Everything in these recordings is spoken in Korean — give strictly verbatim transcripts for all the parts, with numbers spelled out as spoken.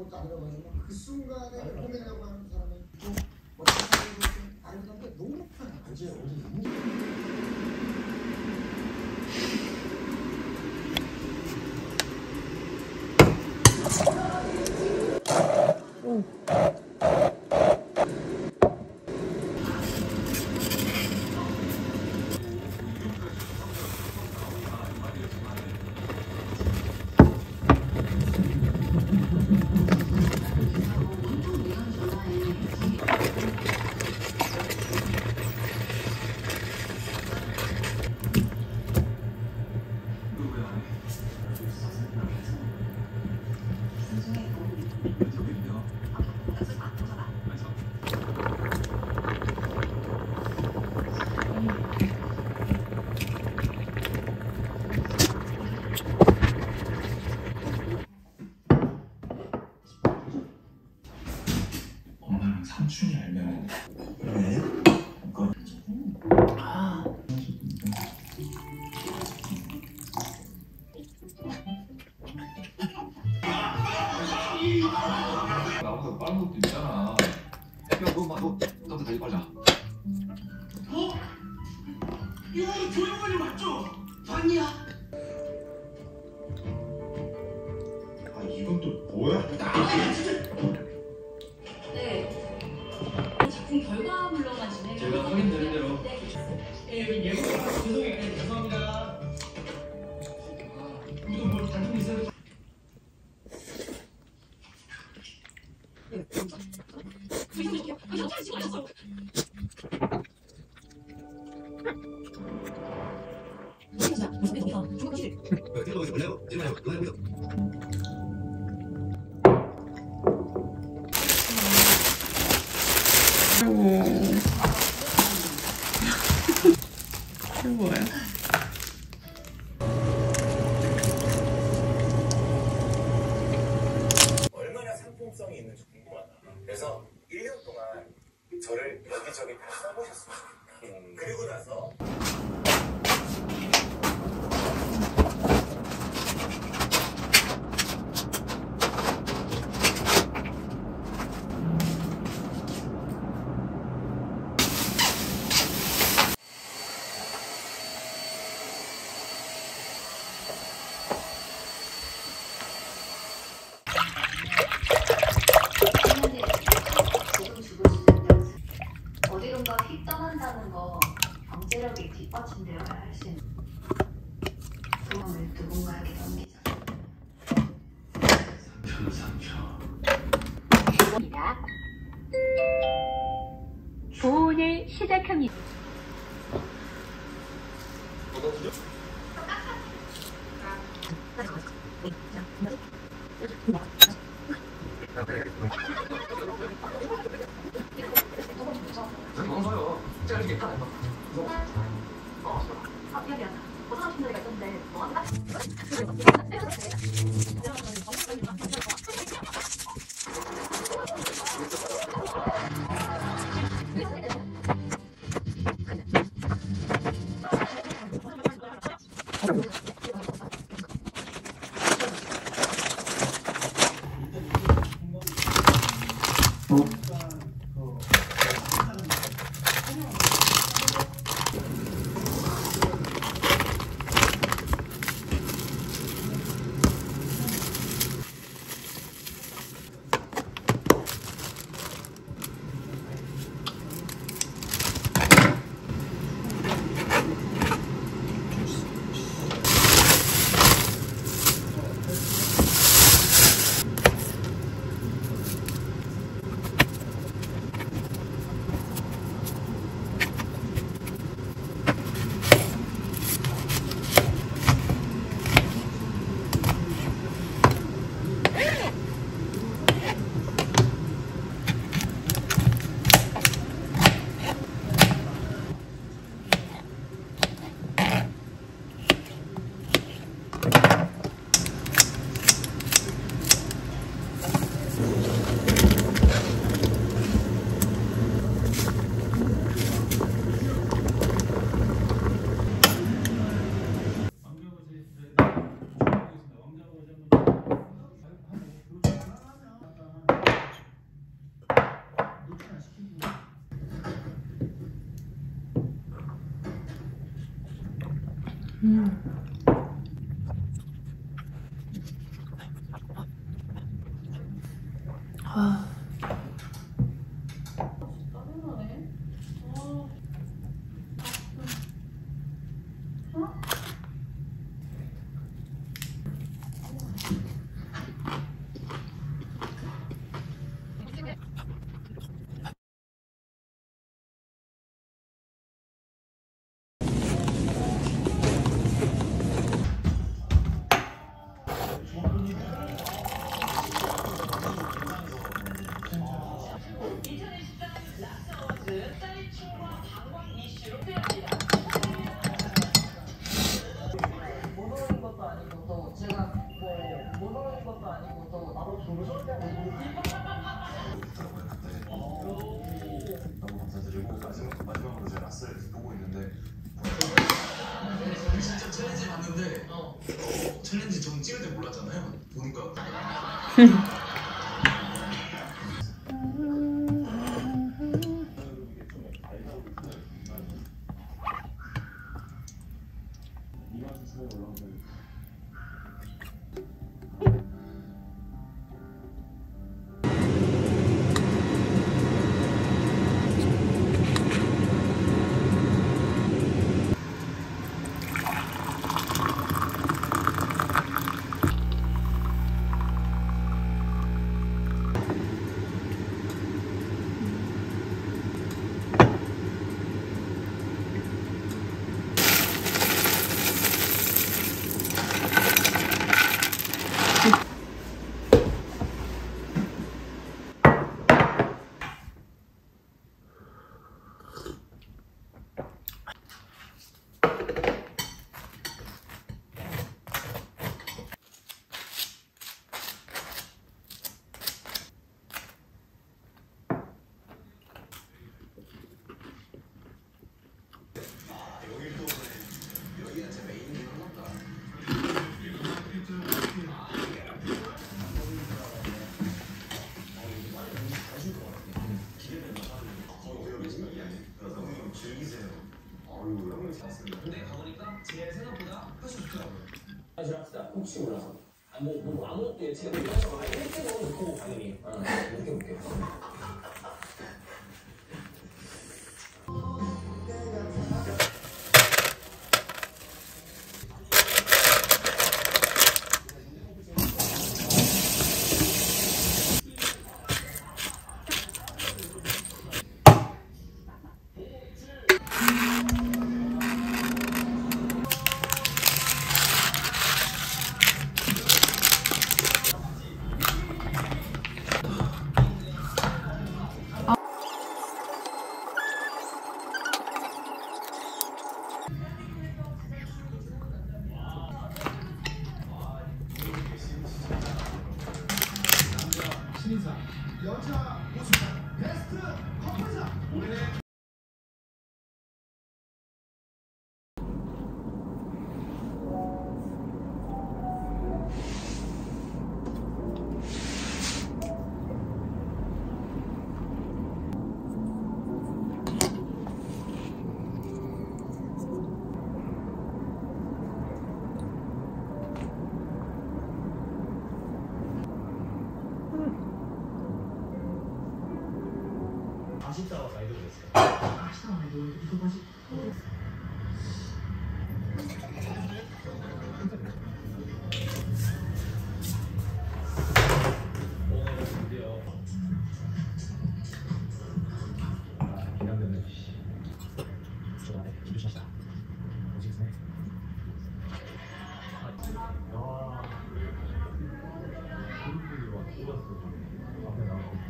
것도 아니라고 그 순간에 보내려고 하는 사람은 좀 어떤 사람이 좀 아름답게 너무 편해. 그치? 오. 엄마랑 삼촌이 알면은 왜? 이거 아. 나보다 빠른 것도 있잖아. 야, 너, 마, 너, 나보다 달리 빨라. 어? 이거 조용만이 맞죠? 아니야. 아 이건 또 뭐야? 아, 진짜. 네. 작품 결과물로만 진행을 제가 확인되는 대로. 네. 예, 여기 예고가 죄송해요. 예, 죄송합니다. 이거 뭐 단품 있어요? 아이고. 이게 뭐야? 얼마나 상품성이 있는지 궁금하다. 그래서 일 년 동안 저를 여기저기 다 써보셨으면 좋겠다. 음. 그리고 나서 어디론가 휙 떠난다는 거 경제력이 뒷받침되어야 할 수 있는 그거를 누군가에게 넘기자. 삼촌, 삼촌. 보온을 시작합니다. 너무 짧게 아, 미안 미안. 벗어나고 싶은 데가 있었는데 뭐 할까? 음. 아. 너무 감사드리고 마지막, 마지막으로 제 라스를 보고 있는데 진짜 챌린지 봤는데 어, 챌린지 전 찍을 때 몰랐잖아요. 보니까 근데 가보니까 제 생각보다 훨씬 좋더라고요. 다시 합시다. 혹시 몰라서. 아, 뭐, 뭐 아무것도 예측이 안 돼서 아예 일 찍어 놓고 당연히 어, 이렇게 볼게요. 여자 우승자 베스트 커플상 올해 아쉽다고 가이드 됐어요. 맛있다 이거 이거 맛이 오늘 드디어 아, 기대되는 좋아해. 준비하시다. 오시겠어요? 아, 그룹들이 와 쏟았어. 앞에 나오고.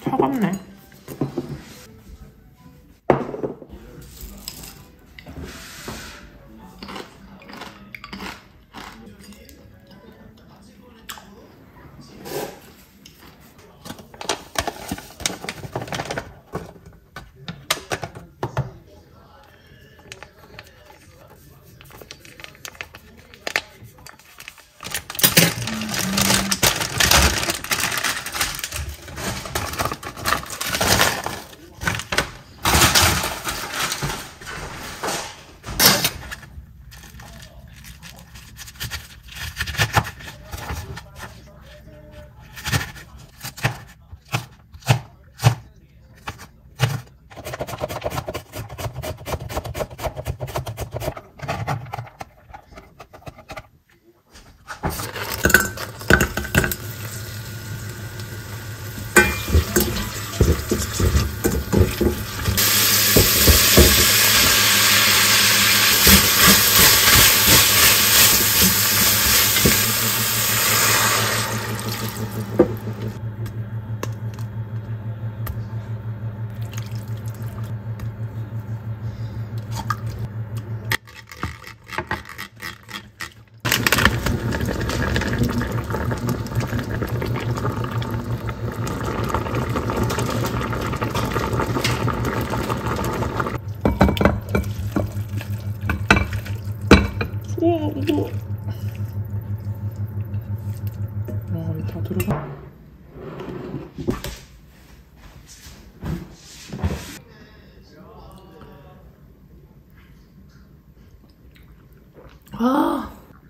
차갑네. 우와, 무서워. 와, 이거 다 들어가. 아.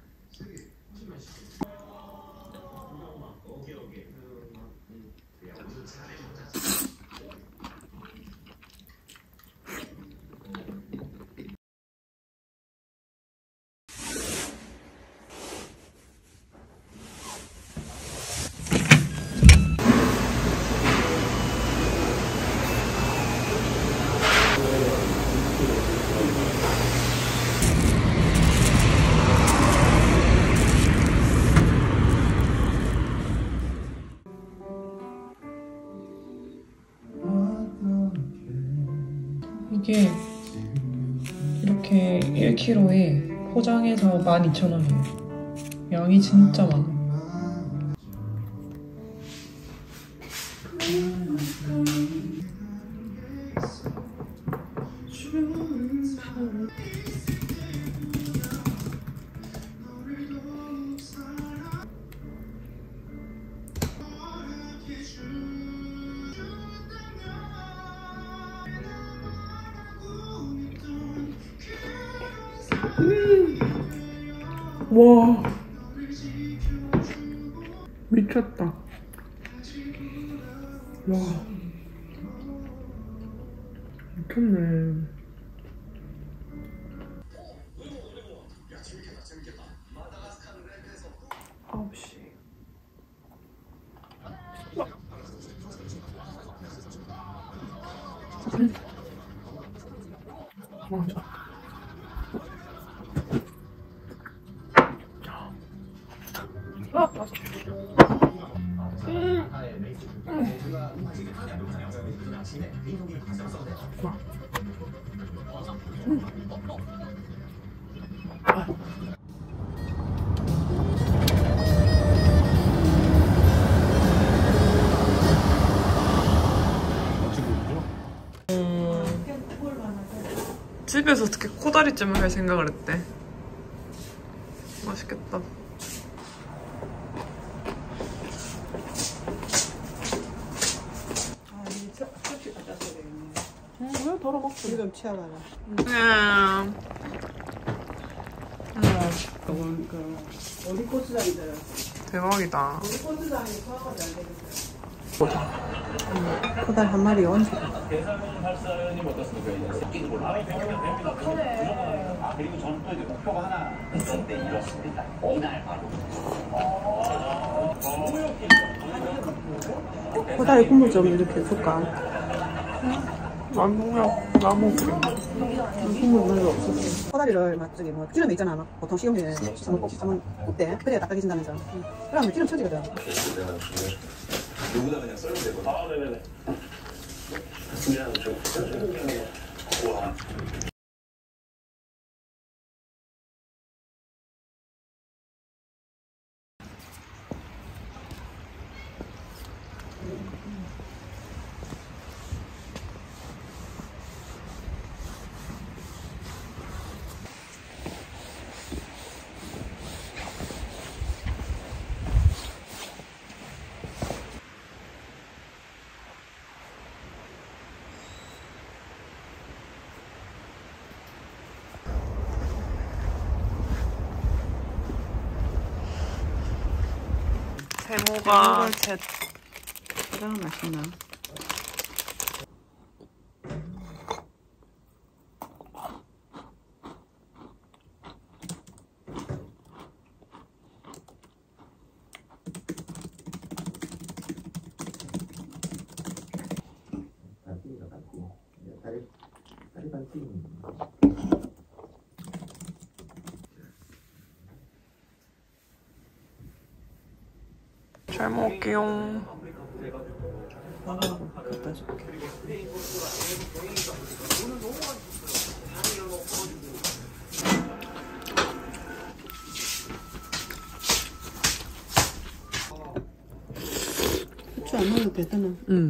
이게 이렇게 일 킬로그램에 포장해서 만 이천 원이에요. 양이 진짜 많아. 음. 와, 미쳤다. 와, 미쳤네. 아홉 시. 음. 맞아. 아, 맞아. 음. 와. 음. 아. 집에서 어떻게 코다리찜을 할 생각을 했대. 맛있겠다. 응, 왜 덜어 먹고 지금 취하가라. 응. 응. 그 어디 고추장이더라. 대박이다. 우리 고추장이 소화가 잘 되겠어요. 보자. 코달 한 마리 온. 대사면 발사님 어떻습니까? 이제 몰라. 아, 그리고 저는 또 이제 목표가 하나 있었는데 이렇습니다. 이날 바로. 코다리 국물 좀 이렇게 줄까? 안 먹냐? 나 먹게. 국물 별로 없어. 코다리를 막 저기 뭐 기름에 있잖아. 막 보통 식용유에 한번 꼭 한번 굽대. 그래야 닦아지신다면서. 그러면 기름 쳐지거든. 누구나 그냥 썰면 되거든. 아, 네네네. 그냥 좀, 그냥, 와. 세모가 제 가장 맛있나? 잘 먹을게요. 먹으라고 갖다 줄게. 후추 안 넣어도 되잖아. 응.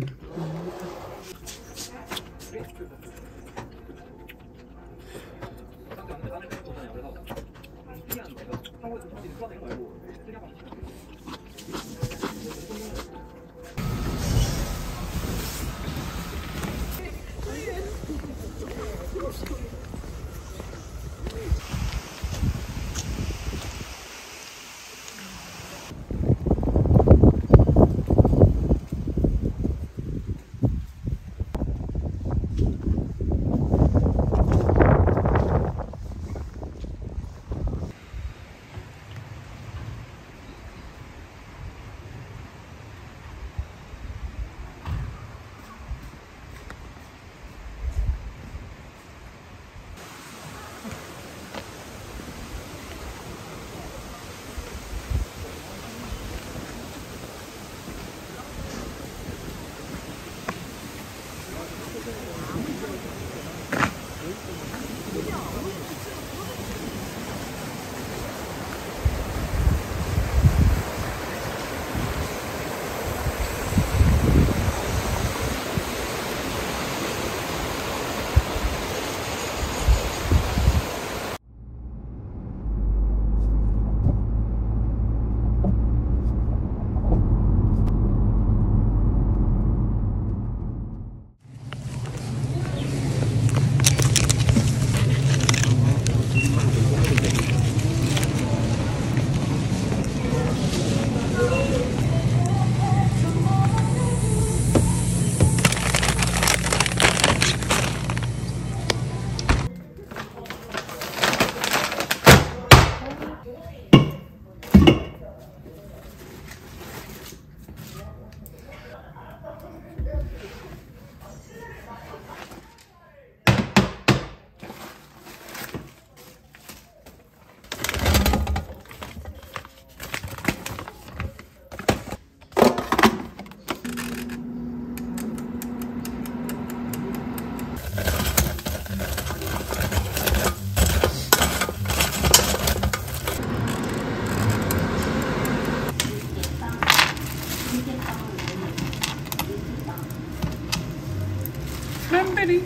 크랜베리.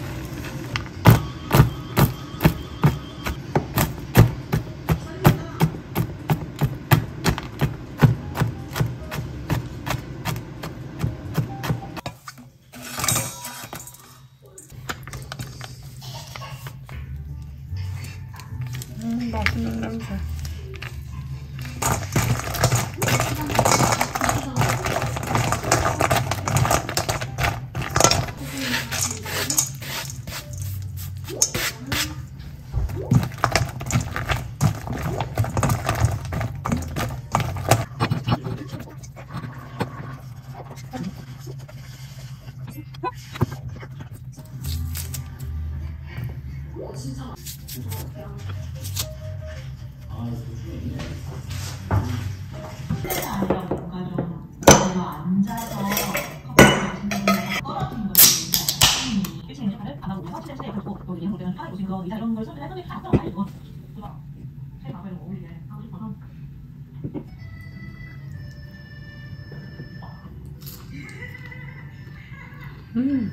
음, 맛있는 냄새. 음.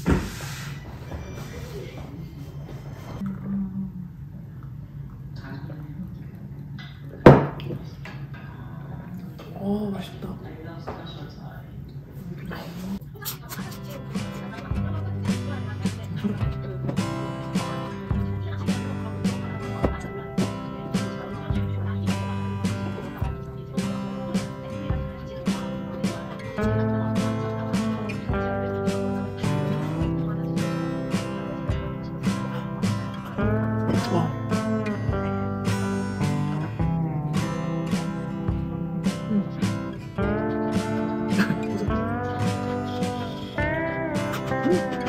오, 맛있다. 와. 음.